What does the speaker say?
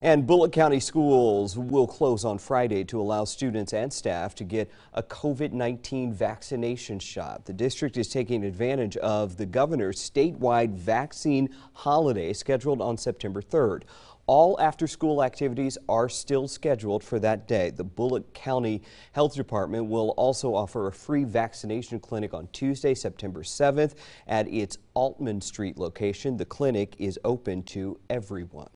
And Bulloch County schools will close on Friday to allow students and staff to get a COVID-19 vaccination shot. The district is taking advantage of the governor's statewide vaccine holiday scheduled on September 3rd. All after-school activities are still scheduled for that day. The Bulloch County Health Department will also offer a free vaccination clinic on Tuesday, September 7th at its Altman Street location. The clinic is open to everyone.